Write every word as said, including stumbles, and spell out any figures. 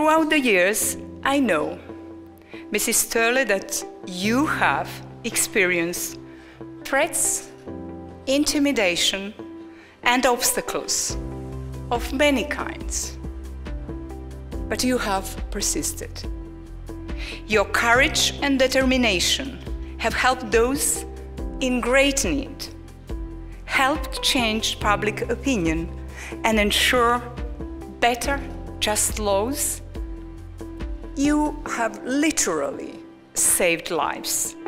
Throughout the years, I know, Missus Tölle, that you have experienced threats, intimidation, and obstacles of many kinds. But you have persisted. Your courage and determination have helped those in great need, helped change public opinion, and ensure better, just laws. You have literally saved lives.